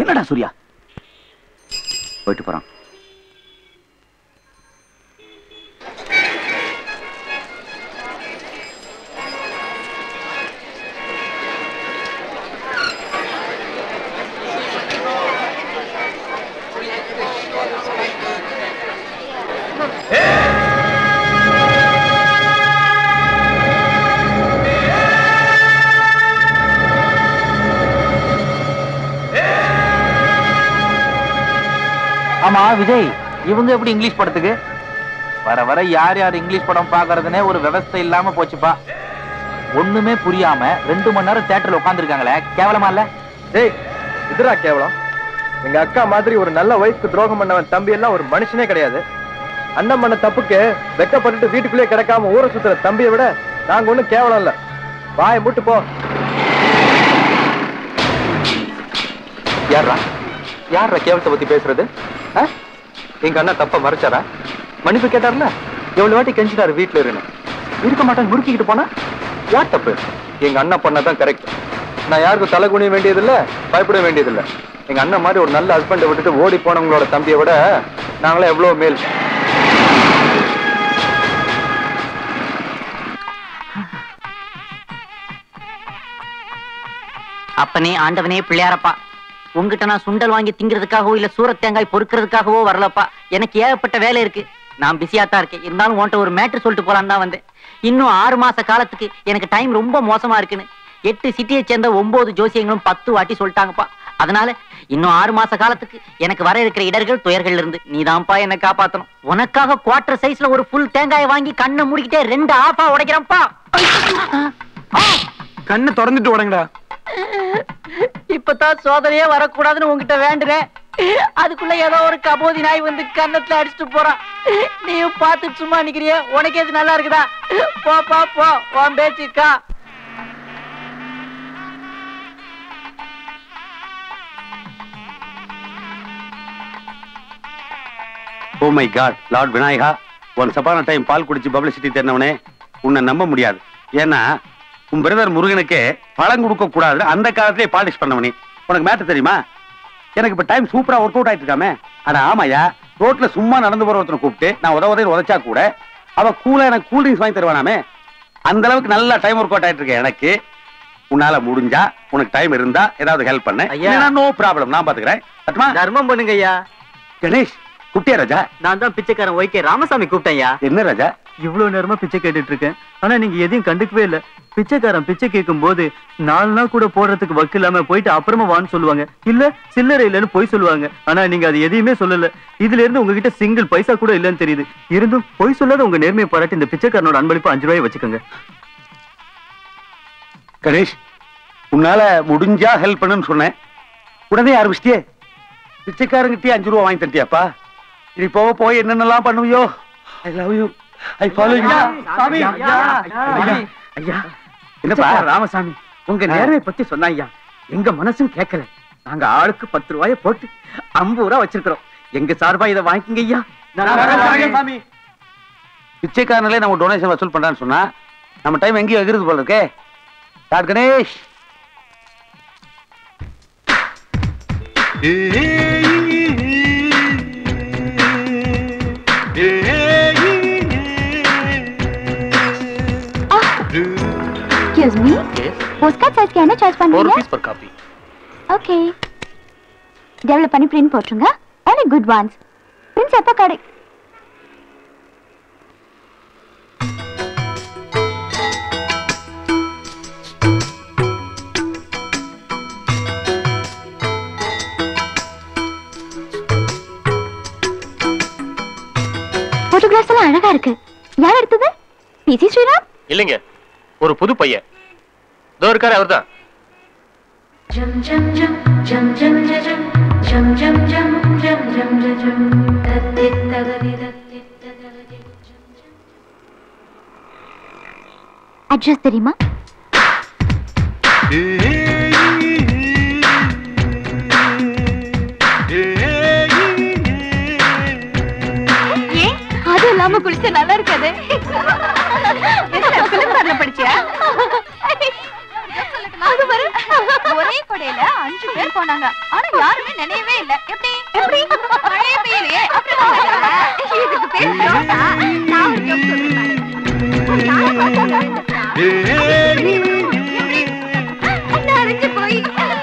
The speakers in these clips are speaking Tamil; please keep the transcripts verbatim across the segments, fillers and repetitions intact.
என்னடா சூர்யா போயிட்டு போறான். ஆமா விஜய், இவங்க எப்படி இங்கிலீஷ் படத்துக்கு? வர வர யார் யார் இங்கிலீஷ் படம் பாக்குறதுனே ஒரு விவஸ்தை இல்லாம போச்சுப்பா. ஒண்ணுமே புரியாம ரெண்டு மணி நேரம் தியேட்டர்ல உட்காந்துருக்காங்களே, கேவலமா இல்ல? டேய், இதுரா கேவலம். எங்க அக்கா மாதிரி ஒரு நல்ல வயசுக்கு துரோகம் பண்ணவன் தம்பி எல்லாம் ஒரு மனுஷனே கிடையாது. அண்ணன் பண்ண தப்புக்கு வெக்கப்பட்டுட்டு வீட்டுக்குள்ளே கிடக்காம ஊரை சுத்துற தம்பியை விட நாங்க ஒண்ணும் கேவலம் இல்ல. வாயை மூட்டு போ. யாரா யாரா கேவலத்தை பத்தி பேசுறது? எங்க அண்ணா தப்ப மறைச்சாரா? மன்னிப்பு கேட்டார்ல, எவ்வளவு வாட்டி கெஞ்சிட்டாரு வீட்டுல இருந்து. இருக்க மாட்டாங்க, முறுக்கிக்கிட்டு போனா யார் தப்பு? எங்க அண்ணா பண்ணதான் கரெக்ட். நான் யாருக்கும் தலை குனிய வேண்டியதில்லை, பயப்பட வேண்டியதில்லை. எங்க அண்ணன் மாதிரி ஒரு நல்ல ஹஸ்பண்டை விட்டுட்டு ஓடி போனவங்களோட தம்பியை விட நாங்களே எவ்வளவு மேல். அப்பனே ஆண்டவனே பிள்ளையாரப்பா, உங்ககிட்ட நான் சுண்டல் வாங்கி திங்கிறதுக்காகவோ இல்ல சூரத் தேங்காய் பொறுக்கிறதுக்காகவோ வரலப்பா. எனக்கு ஏகப்பட்ட வேலை இருக்கு, நான் பிஸியா தான் இருக்கேன். இருந்தாலும் உன்கிட்ட ஒரு மேட்ரு சொல்லிட்டு போலான்னு தான் வந்தேன். இன்னும் ஆறு மாச காலத்துக்கு எனக்கு டைம் ரொம்ப மோசமா இருக்குன்னு எட்டு சிட்டியை சேர்ந்த ஒன்பது ஜோசியங்களும் பத்து வாட்டி சொல்லிட்டாங்கப்பா. அதனால இன்னும் ஆறு மாச காலத்துக்கு எனக்கு வர இருக்கிற இடர்கள் துயர்கள் இருந்து நீதான்ப்பா என்னை காப்பாத்தணும். உனக்காக குவார்டர் சைஸ்ல ஒரு ஃபுல் தேங்காயை வாங்கி கண்ணை முடிக்கிட்டே ரெண்டு ஆஃபா உடைக்கிறேன்ப்பா. கண்ணை திறந்துட்டு உடங்கடா. இப்பதான் சோதனையே வரக்கூடாதுன்னு உங்ககிட்ட வேண்டுறேன். அதுக்குள்ள ஏதோ ஒரு கபோதி நாய் வந்து கண்ணத்துல அடிச்சுட்டு போறான். நீயும் பார்த்து சும்மா நிக்கிறிய, உனக்கு எது நல்லா இருக்குதா? போ போ போ, உன் பேச்சுக்கா. Oh my god, lord Vinayaka, one சப்பான டைம் பால் குடிச்சு பப்ளிசிட்டி தெரிஞ்சவனே உன்னை நம்ப முடியாது. ஏன்னா உன் பிரதர் முருகனுக்கு பழம் கொடுக்க கூடாது அந்த காலத்திலே பாலிஷ் பண்ணவனே. உனக்கு மேட்டர் தெரியுமா? எனக்கு இப்ப டைம் சூப்பரா ஒர்க் அவுட் ஆயிட்டு இருக்காமே. ஆனா ஆமாயா, ரோட்ல சும்மா நடந்து போற ஒருத்தனை கூப்பிட்டு நான் உதவதை உதச்சா கூட அவ கூலா எனக்கு கூல் ட்ரிங்க்ஸ் வாங்கி தருவானாமே. அந்த அளவுக்கு நல்லா டைம் ஒர்க் அவுட் ஆயிட்டு இருக்கேன். எனக்கு உன்னால முடிஞ்சா, உனக்கு டைம் இருந்தா ஏதாவது ஹெல்ப் பண்ண. நோ ப்ராப்ளம், நான் பாத்துக்கிறேன். தர்மம் பண்ணுங்க ஐயா. கணேஷ் கூப்பிட்டியா ராஜா? நான் தான் பிச்சைக்காரன் ஒய் கே ராமசாமி கூப்பிட்டேயா. என்ன ராஜா இவ்வளவு நேரமா பிச்சை கேட்டுட்டு இருக்கேன், ஆனா நீங்க எதையும் கண்டுக்கவே இல்ல. பிச்சைக்காரன் பிச்சை கேட்கும் போது நாலு நாள் கூட போடுறதுக்கு வக்கு இல்லாம போயிட்டு அப்புறமா வான்னு சொல்லுவாங்க, இல்ல சில்லறை இல்லன்னு போய் சொல்லுவாங்க. ஆனா நீங்க அது எதையுமே சொல்லல. இதுல இருந்து உங்ககிட்ட சிங்கிள் பைசா கூட இல்லன்னு தெரியுது. இருந்தும் போய் சொல்லாத உங்க நேர்மையை பாராட்டி இந்த பிச்சைக்காரனோட அன்பளிப்பு அஞ்சு ரூபாய் வச்சுக்கோங்க. கணேஷ், உன்னால முடிஞ்சா ஹெல்ப் பண்ணுன்னு சொன்னேன், உடனே ஆரம்பிச்சிட்டியே. பிச்சைக்காரங்கிட்டே அஞ்சு ரூபா வாங்கி தட்டியாப்பா. இனி போக போய் என்னென்னலாம் பண்ணுவியோ. I love you, I follow you. ஐயா என்னப்பா ராமசாமி, உங்க நேர்மை பத்தி சொன்னா ஐயா எங்க மனசும் கேட்கல. நாங்க ஆளுக்கு பத்து ரூபாய போட்டு ஐம்பது ரூபாய் வச்சிருக்கிறோம். எங்க சார்பா இதை வாங்கிக்கங்க ஐயா. பிச்சைக்காரங்களே நம்ம டொனேஷன் வசூல் பண்றான்னு சொன்னா நம்ம டைம் எங்கேயும் எகிறது போல இருக்கே. Dot Ganesh. Excuse me? Yes. Postcard size என்ன சார்ஜ் பண்றீங்க? four rupees per copy. Okay. Develop பண்ணி print போட்டுருங்க. Only good ones. Prints எப்ப கடை? போட்டோகிராஃப்ஸ் எல்லாம் அழகா இருக்கு. யார் எடுத்தது? பிசி ஸ்ரீராம்? இல்லைங்க, ஒரு புது பையன். தோ இருக்காரு அவர்தான். அட்ரஸ் தெரியுமா? அது இல்லாம குளிச்ச நல்லா இருக்காது. படிச்சியா? ஒரே கொடை காலையில அஞ்சு பேர் போனாங்க. ஆனா யாருமே நினையவே இல்ல. எப்படி எப்படி மழையே பெய்யலையே. அப்புறம் இதுக்கு பேர் ஜோக்கா? நான் ஒரு ஜோக் சொல்றேன். நனைஞ்சு போய்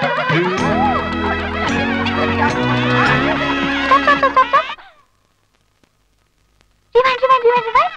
rewind rewind rewind rewind.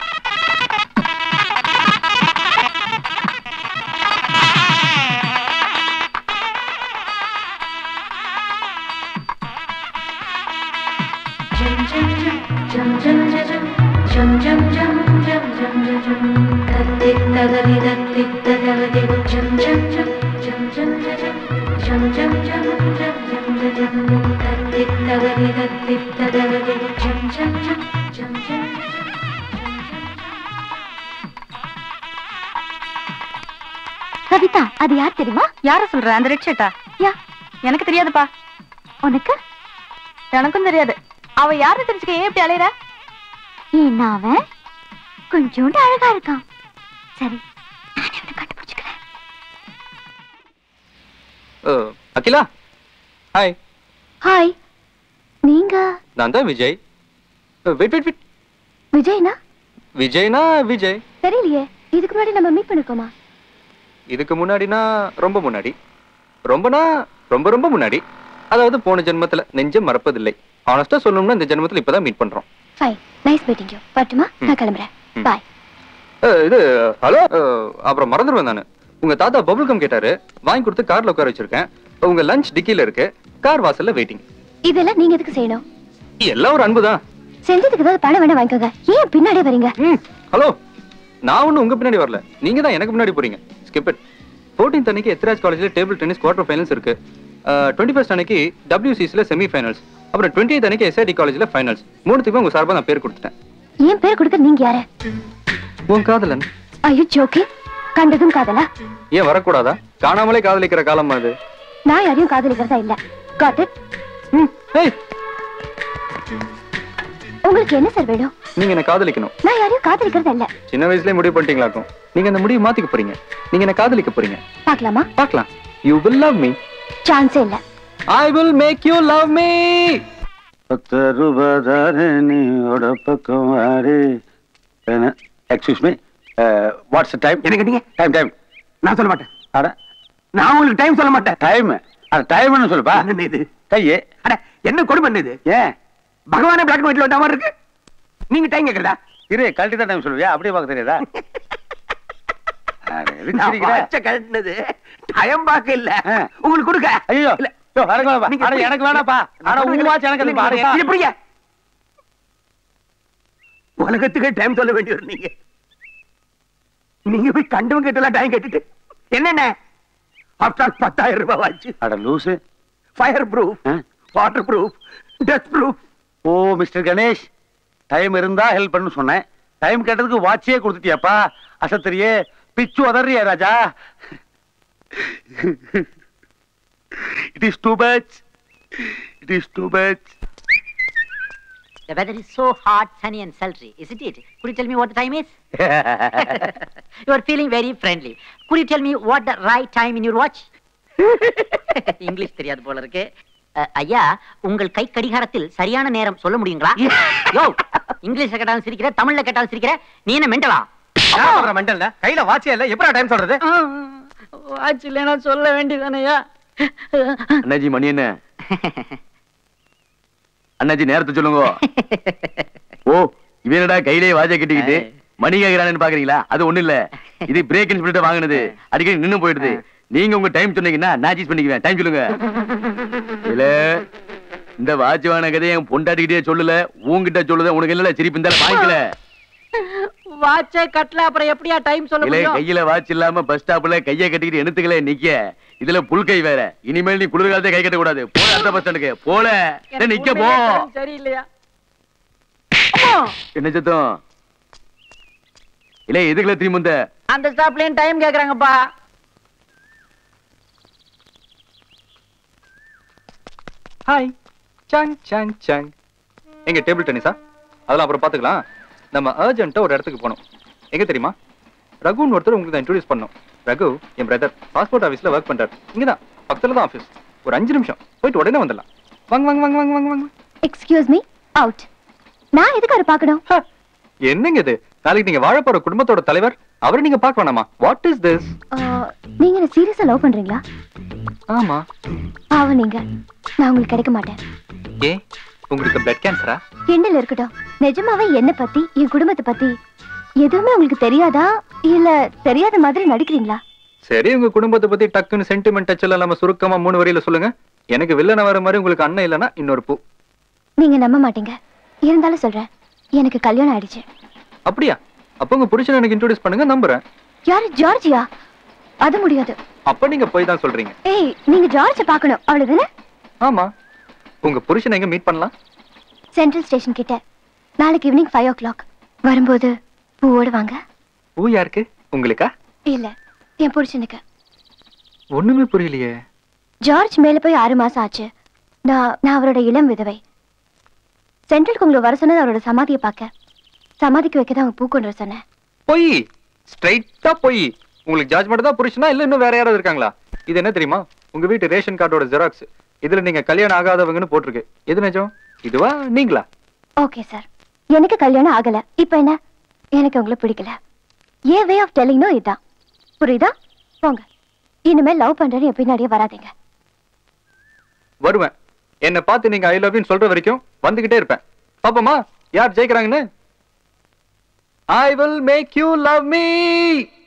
Kavitha, அது யார் தெரியுமா? யார சொல்ற? அந்த ரெட் ஷர்ட்டா? யா, எனக்கு தெரியாதுப்பா. உனக்கு? எனக்கும் தெரியாது. அவ யாரு தெரிஞ்சுக்க ஏன் இப்படி அலையற? ஏன்னா அவன் கொஞ்சோண்டு அழகா இருக்கான். சரி, நானே அவனை கண்டுபிடிச்சுக்கிறேன். அகிலா, ஹாய். ஹாய், நீங்க? நான் தான் விஜய். Wait wait wait. விஜய்னா? விஜய்னா விஜய். தெரியலையே, இதுக்கு முன்னாடி நம்ம மீட் பண்ணிருக்கோமா? இதுக்கு முன்னாடினா ரொம்ப முன்னாடி, ரொம்பனா ரொம்ப ரொம்ப முன்னாடி. அதாவது போன ஜென்மத்துல நெஞ்சம் மறப்பதில்லை. ஆனஸ்டா சொல்லணும்னா இந்த ஜென்மத்துல இப்பதான் மீட் பண்றோம். Fine, nice meeting you. பட்டுமா? நான் கிளம்புறேன். பை. இது ஹலோ, அப்புறம் மறந்துடுவேன் நானு. உங்க தாத்தா பபுள் கம் கேட்டாரு, வாங்கி கொடுத்து கார்ல உட்கார வச்சிருக்கேன். உங்க லஞ்ச் டிக்கில இருக்கு, கார் வாசல்ல வெயிட்டிங். இதெல்லாம் நீங்க எதுக்கு செய்யணும்? எல்லாம் ஒரு அன்புதான். செஞ்சதுக்கு ஏதாவது பணம் வேணா வாங்கிக்கோங்க. ஏன் பின்னாடியே வரீங்க? ஹலோ, நான் ஒன்னும் உங்க பின்னாடி வரல, நீங்க தான் எனக்கு முன்னாடி போறீங்க. Skip it. பதினான்கு அன்னைக்கு எத்ராஜ் காலேஜ்ல டேபிள் டென்னிஸ் குவார்டர் ஃபைனல்ஸ் இருக்கு. இருபத்தி ஒன்று அன்னைக்கு டபிள்யூசிசில செமி ஃபைனல்ஸ். அப்புறம் இருபத்தி அன்னைக்கு எஸ்ஐடி காலேஜ்ல ஃபைனல்ஸ். மூணுத்துக்குமே உங்க சார்பா நான் பேர் கொடுத்துட்டேன். ஏன் பேர் கொடுக்க? நீங்க யாரு? உன் காதலன். ஐயோ ஜோக்கிங். கண்டதும் காதலா? ஏன் வரக்கூடாதா? காணாமலே காதலிக்கிற காலம் அது. நான் யாரையும் காதலிக்கிறதா இல்ல. Got it. உங்களுக்கு என்ன சார் வேணும்? நீங்க என்ன காதலிக்கணும். நான் யாரையும் காதலிக்கிறதா இல்ல. சின்ன வயசுலயே முடிவு பண்ணிட்டீங்களாக்கும். நீங்க அந்த முடிவு மாத்திக்க போறீங்க. நீங்க என்ன காதலிக்க போறீங்க. பார்க்கலாமா? பார்க்கலாம். You will love me. சான்ஸே இல்ல. I will make you love me. பத்தருபதரணியோட பக்கம் வாரு. Excuse me, what's time? என்ன கேட்டீங்க? டைம் டைம் நான் சொல்ல மாட்டேன். அட, நான் உங்களுக்கு டைம் சொல்ல மாட்டேன். டைம் அட டைம்னு சொல்லுப்பா. என்ன இது? கையே. அட, என்ன கொடுமை இது? ஏன் பகவானே பிளாக் அண்ட் ஒயிட்ல வந்த மாதிரி இருக்கு. நீங்க டைம் கேக்குறதா? இரு, கழட்டி தான் டைம் சொல்லுவியா? அப்படியே பார்க்க தெரியாதா? கழட்டினது டைம் பார்க்க இல்ல, உங்களுக்கு கொடுக்க. ஐயோ, எனக்கு வேணாப்பா. உலகத்துக்கு டைம் சொல்ல வேண்டிய நீங்க நீங்க போய் கண்டவங்க கிட்ட டைம் கேட்டுட்டு என்னென்ன ஆஃப்டர் பத்தாயிரம் ரூபாய் வாச்சு. அட loose. Fire proof, water proof, dust proof. Oh mister Ganesh, time இருந்தா ஹெல்ப் பண்ணு சொன்னேன். டைம் கேட்டதுக்கு வாட்சியே கொடுத்துட்டியாப்பா. அசத்திரியே பிச்சு உதறியா ராஜா. It is too much. It is too much. The weather is so hot, sunny and sultry, isn't it? Could you tell me what the time is? You are feeling very friendly. Could you tell me what the right time in your watch? English தெரியாது போல இருக்கு. ஐயா, உங்கள் கை கடிகாரத்தில் சரியான நேரம் சொல்ல முடியுங்களா? யோ, இங்கிலீஷ்ல கேட்டாலும் சிரிக்கிற, தமிழ்ல கேட்டாலும் சிரிக்கிற. நீ என்ன மெண்டலா? மெண்டல்ல கையில வாட்சே இல்ல, எப்படா டைம் சொல்றது? வாட்ச் இல்லைன்னா சொல்ல வேண்டியதானயா? அண்ணாஜி மணி என்ன? அண்ணாஜி நேரத்தை சொல்லுங்க. ஓ, இவனடா கையிலே வாட்சை கட்டிக்கிட்டு மணி கேக்குறானு பாக்குறீங்களா? அது ஒண்ணு இல்ல, இது பிரேக் இன்ஸ்பிரிட்ட வாங்குனது. அடிக்கடி நின்னு போயிடுது. நீங்க உங்க டைம் சொன்னீங்கன்னா நான் சீஸ் பண்ணிக்குவேன். டைம் சொல்லுங்க. இல்ல, இந்த வாட்ச் வாங்கின கதையை என் பொண்டாட்டிக்கிட்டே சொல்லல, உங்ககிட்ட சொல்லுத. உனக்கு இல்ல சிரிப்பு இருந்தாலும் வாங்கிக்கல. வாட்சை கட்டல அப்புறம் எப்படியா டைம் சொல்ல முடியும்? கையில வாட்ச் இல்லாம பஸ் ஸ்டாப்ல கையை கட்டிக்கிட்டு எணுத்துக்கல நிக்க. இதுல புல் கை வேற. இனிமேல் நீ குளிர்காலத்தை கை கட்ட கூடாது. போல அந்த பஸ் ஸ்டாண்டுக்கு போல நிக்க போ. சரியில்லையா? என்ன சத்தம்? இல்ல எதுக்குல திரும்ப வந்த? அந்த ஸ்டாப்லயும் டைம் கேக்குறாங்கப்பா. ஹாய். சங் சங் சங். எங்க டேபிள் டென்னிஸா? அதெல்லாம் அப்புறம் பாத்துக்கலாம். நம்ம அர்ஜென்ட்டா ஒரு இடத்துக்கு போகணும். எங்க தெரியுமா? ரகுன்னு ஒருத்தர் உங்களுக்கு நான் இன்ட்ரோடியூஸ் பண்ணோம். ரகு என் பிரதர் பாஸ்போர்ட் ஆஃபீஸ்ல ஒர்க் பண்றாரு. இங்கதான் பக்கத்துல தான் ஆஃபீஸ். ஒரு அஞ்சு நிமிஷம் போயிட்டு உடனே வந்துடலாம். வாங்க வாங்க வாங்க வாங்க வாங்க வாங்க. Excuse me, out. நான் எதுக்கு அவரை பார்க்கணும்? என்னங்க இது? நாளைக்கு நீங்க வாழ போற குடும்பத்தோட தலைவர் அவரை நீங்க பார்க்க வேணாமா? What is this? நீங்க என்ன சீரியஸா லவ் பண்றீங்களா? ஆமா. பாவம் நீங்க. நான் உங்களுக்கு கிடைக்க மாட்டேன். ஏ உங்களுக்கு பிளட் கேன்சரா? கிண்டல் இருக்கட்டும். நிஜமாவே என்ன பத்தி என் குடும்பத்தை பத்தி எதுவுமே உங்களுக்கு தெரியாதா இல்ல தெரியாத மாதிரி நடிக்கிறீங்களா? சரி, உங்க குடும்பத்தை பத்தி டக்குன்னு சென்டிமெண்ட் டச் எல்லாம் நம்ம சுருக்கமா மூணு வரியில சொல்லுங்க. எனக்கு வில்லன வர மாதிரி உங்களுக்கு அண்ணன் இல்லைன்னா இன்னொரு பூ. நீங்க நம்ப மாட்டீங்க, இருந்தாலும் சொல்றேன். எனக்கு கல்யாணம் ஆயிடுச்சு. அப்படியா? அப்ப உங்க புருஷனை எனக்கு இன்ட்ரோடியூஸ் பண்ணுங்க, நம்புறேன். யாரு? ஜார்ஜியா? அது முடியாது. அப்ப நீங்க போய் தான் சொல்றீங்க. ஏய், நீங்க ஜார்ஜ் பார்க்கணும் அவ்வளவுதானே? ஆமா. உங்க புருஷனை எங்க மீட் பண்ணலாம்? சென்ட்ரல் ஸ்டேஷன் கிட்ட நாளைக்கு ஈவினிங் ஃபைவ் ஓ கிளாக் வரும்போது பூவோட வாங்க. பூ யாருக்கு? உங்களுக்கா? இல்ல, என் புருஷனுக்கு. ஒண்ணுமே புரியலையே. ஜார்ஜ் மேல போய் ஆறு மாசம் ஆச்சு. நான் நான் அவரோட இளம் விதவை. சென்ட்ரலுக்கு உங்களை வர சொன்னது அவரோட சமாதியை பார்க்க. சமாதிக்கு வைக்க தான் அவங்க பூ கொண்டு வர சொன்னேன். போய் ஸ்ட்ரைட்டா போய். உங்களுக்கு ஜார்ஜ் மட்டும் தான் புருஷனா இல்ல இன்னும் வேற யாராவது இருக்காங்களா? இது என்ன தெரியுமா? உங்க வீட்டு ரேஷன் கார்டோட ஜெராக்ஸ். இதுல நீங்க கல்யாணம் ஆகாதவங்கன்னு போட்டிருக்கு. எது நிஜம்? இதுவா நீங்களா? ஓகே சார், எனக்கு கல்யாணம் ஆகல. இப்ப என்ன? எனக்கு உங்களை பிடிக்கல. ஏன் வே ஆஃப் டெல்லிங்னோ இதுதான். புரியுதா? போங்க. இனிமேல் லவ் பண்றேன்னு என் பின்னாடியே வராதீங்க. வருவேன். என்ன பார்த்து நீங்க ஐ லவ் யூ சொல்ற வரைக்கும் வந்துகிட்டே இருப்பேன். பாப்போமா யார் ஜெயிக்கிறாங்கன்னு. I will make you love me.